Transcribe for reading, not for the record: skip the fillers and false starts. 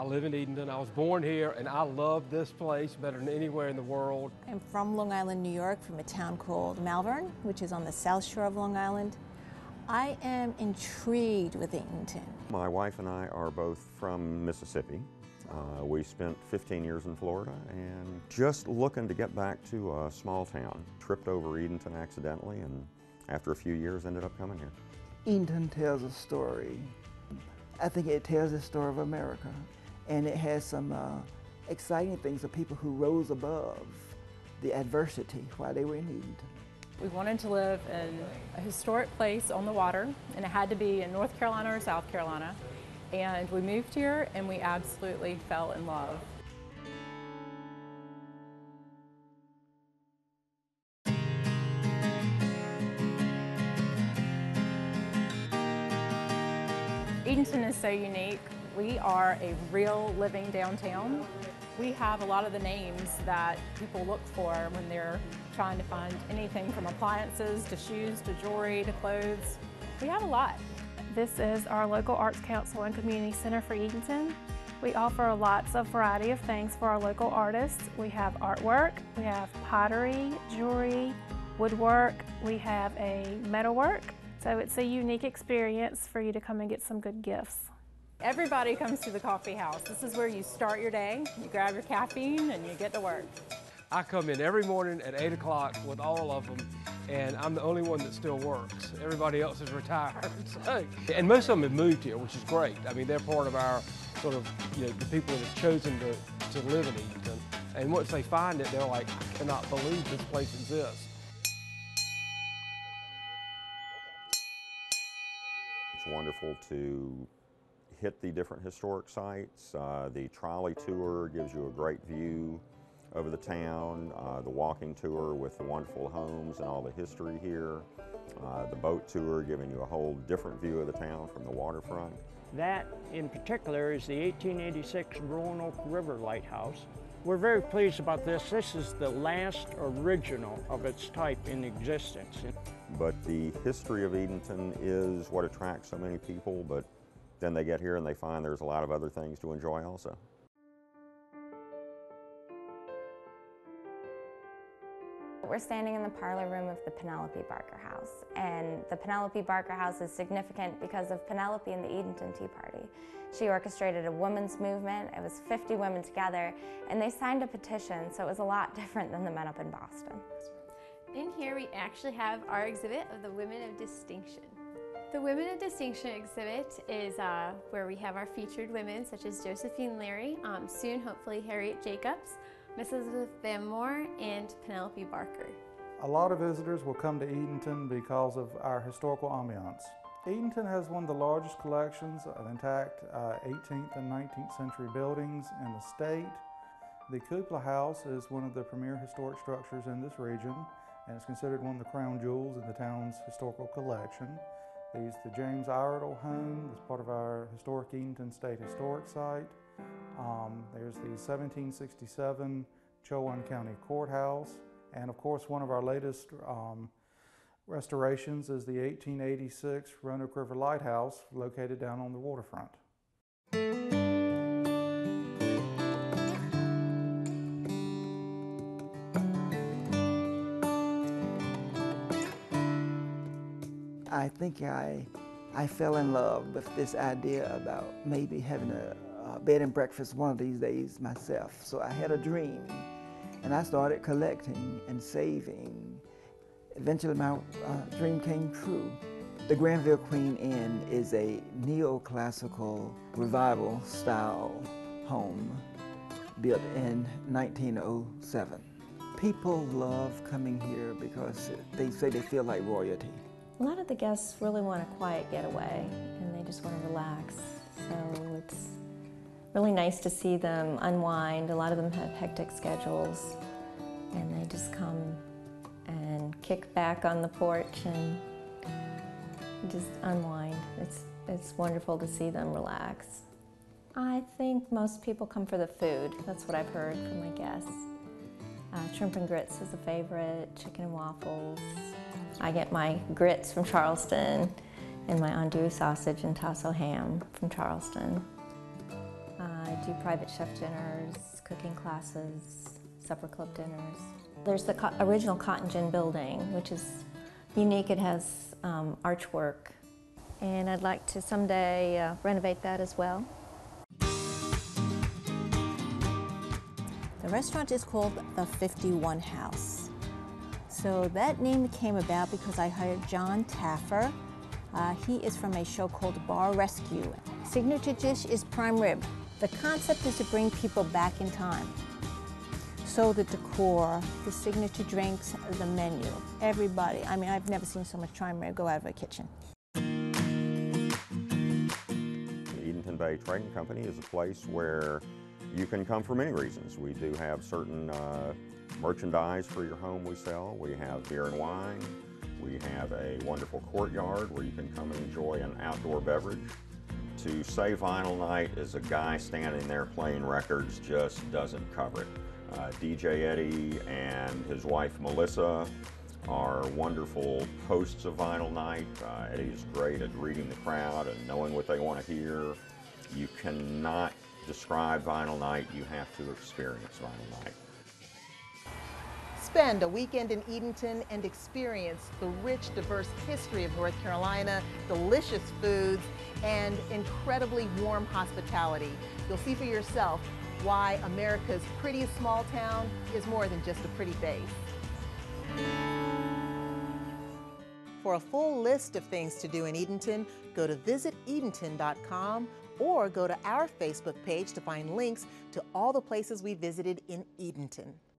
I live in Edenton. I was born here, and I love this place better than anywhere in the world. I'm from Long Island, New York, from a town called Malvern, which is on the south shore of Long Island. I am intrigued with Edenton. My wife and I are both from Mississippi. We spent 15 years in Florida and just looking to get back to a small town. Tripped over Edenton accidentally, and after a few years ended up coming here. Edenton tells a story. I think it tells the story of America, and it has some exciting things of people who rose above the adversity while they were in Edenton. We wanted to live in a historic place on the water, and it had to be in North Carolina or South Carolina. And we moved here, and we absolutely fell in love. Edenton is so unique. We are a real living downtown. We have a lot of the names that people look for when they're trying to find anything from appliances to shoes to jewelry to clothes. We have a lot. This is our local arts council and community center for Edenton. We offer lots of variety of things for our local artists. We have artwork, we have pottery, jewelry, woodwork, we have a metalwork. So it's a unique experience for you to come and get some good gifts. Everybody comes to the coffee house. This is where you start your day, you grab your caffeine, and you get to work. I come in every morning at 8 o'clock with all of them, and I'm the only one that still works. Everybody else is retired. So, and most of them have moved here, which is great. I mean, they're part of our sort of, the people that have chosen to live in Edenton. And once they find it, they're like, I cannot believe this place exists. It's wonderful to hit the different historic sites. The trolley tour gives you a great view over the town, the walking tour with the wonderful homes and all the history here, the boat tour giving you a whole different view of the town from the waterfront. That in particular is the 1886 Roanoke River Lighthouse. We're very pleased about this. This is the last original of its type in existence. But the history of Edenton is what attracts so many people, but then they get here and they find there's a lot of other things to enjoy also. We're standing in the parlor room of the Penelope Barker House, and the Penelope Barker House is significant because of Penelope and the Edenton Tea Party. She orchestrated a women's movement. It was 50 women together, and they signed a petition, so it was a lot different than the men up in Boston. In here we actually have our exhibit of the Women of Distinction. The Women of Distinction exhibit is where we have our featured women such as Josephine Leary, soon hopefully Harriet Jacobs, Mrs. Elizabeth Van Moore, and Penelope Barker. A lot of visitors will come to Edenton because of our historical ambiance. Edenton has one of the largest collections of intact 18th and 19th century buildings in the state. The Cupola House is one of the premier historic structures in this region, and it's considered one of the crown jewels in the town's historical collection. There's the James Iredell home that's part of our historic Edenton State Historic Site. There's the 1767 Chowan County Courthouse, and of course one of our latest restorations is the 1886 Roanoke River Lighthouse located down on the waterfront. I think I fell in love with this idea about maybe having a bed and breakfast one of these days myself. So I had a dream, and I started collecting and saving. Eventually my dream came true. The Granville Queen Inn is a neoclassical revival style home built in 1907. People love coming here because they say they feel like royalty. A lot of the guests really want a quiet getaway, and they just want to relax. So it's really nice to see them unwind. A lot of them have hectic schedules, and they just come and kick back on the porch and just unwind. It's wonderful to see them relax. I think most people come for the food. That's what I've heard from my guests. Shrimp and grits is a favorite, chicken and waffles. I get my grits from Charleston and my andouille sausage and tasso ham from Charleston. I do private chef dinners, cooking classes, supper club dinners. There's the original cotton gin building, which is unique. It has archwork, and I'd like to someday renovate that as well. The restaurant is called the 51 House. So that name came about because I hired John Taffer. He is from a show called Bar Rescue. Signature dish is prime rib. The concept is to bring people back in time. So the decor, the signature drinks, the menu, everybody. I mean, I've never seen so much prime rib go out of a kitchen. The Edenton Bay Trading Company is a place where you can come for many reasons. We do have certain merchandise for your home we sell. We have beer and wine. We have a wonderful courtyard where you can come and enjoy an outdoor beverage. To say vinyl night is a guy standing there playing records just doesn't cover it. DJ Eddie and his wife Melissa are wonderful hosts of vinyl night. Eddie is great at reading the crowd and knowing what they want to hear. You cannot describe vinyl night, you have to experience vinyl night. Spend a weekend in Edenton and experience the rich, diverse history of North Carolina, delicious foods, and incredibly warm hospitality. You'll see for yourself why America's prettiest small town is more than just a pretty face. For a full list of things to do in Edenton, go to visitedenton.com or go to our Facebook page to find links to all the places we visited in Edenton.